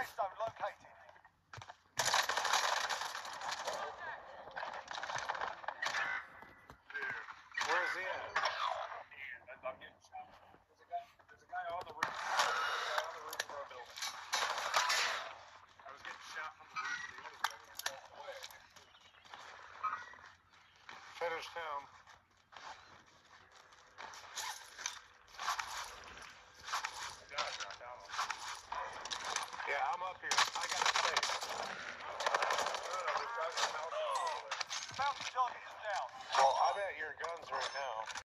Safe zone located. Where is he at? I'm getting shot. There's a guy on the roof. There's a guy on the roof of our building. I was getting shot from the roof of the other building across the way. Finish him. Yeah, I'm up here. I got a safe. Mountain target is down. Well, I'm at your guns right now.